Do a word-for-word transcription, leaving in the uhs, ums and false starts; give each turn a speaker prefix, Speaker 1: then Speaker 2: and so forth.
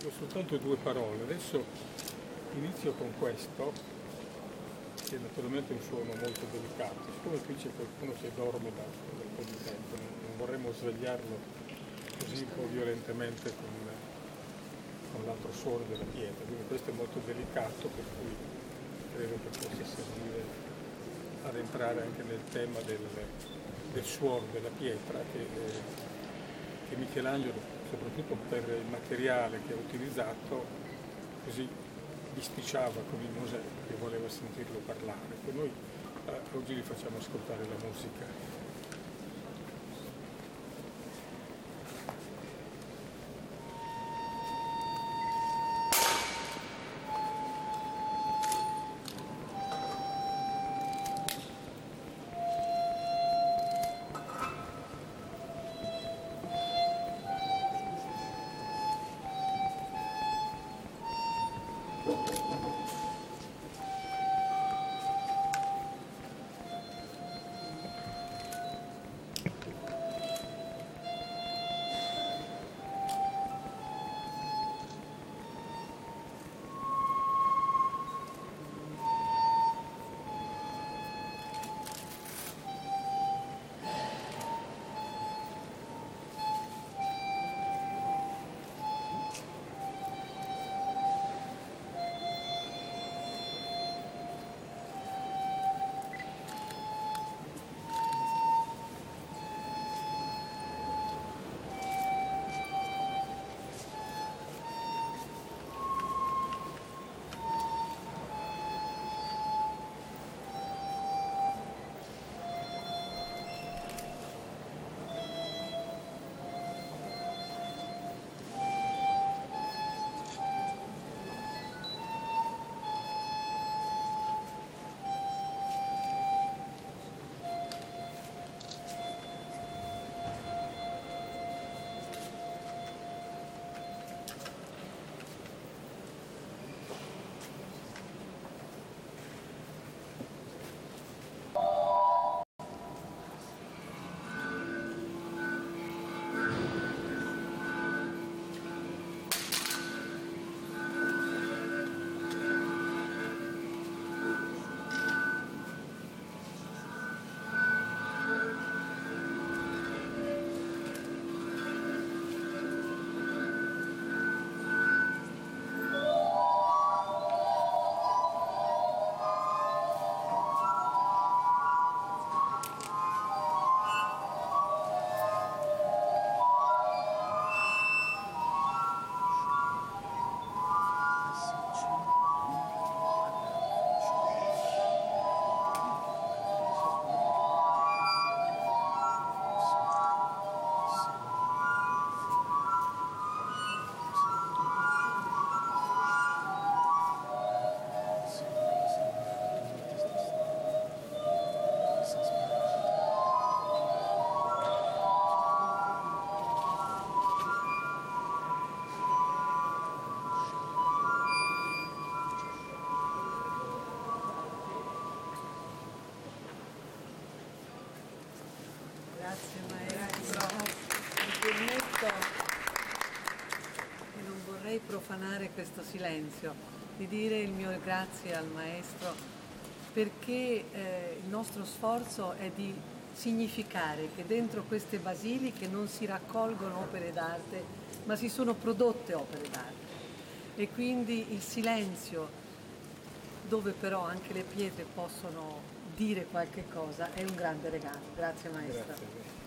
Speaker 1: dico soltanto due parole. Adesso inizio con questo, che naturalmente è un suono molto delicato. Siccome qui c'è qualcuno che dorme da, da un po' di tempo, non, non vorremmo svegliarlo così un po' violentemente con, con l'altro suono della pietra. Quindi questo è molto delicato, per cui credo che possa servire ad entrare anche nel tema del, del suono della pietra, che, eh, che Michelangelo, soprattutto per il materiale che ha utilizzato, così bisticciava con il Mosè, che voleva sentirlo parlare. E noi eh, oggi gli facciamo ascoltare la musica.
Speaker 2: Grazie maestro. Mi permetto, e non vorrei profanare questo silenzio, di dire il mio grazie al maestro, perché eh, il nostro sforzo è di significare che dentro queste basiliche non si raccolgono opere d'arte, ma si sono prodotte opere d'arte. E quindi il silenzio, dove però anche le pietre possono dire qualche cosa, è un grande regalo. Grazie maestro.
Speaker 1: Grazie.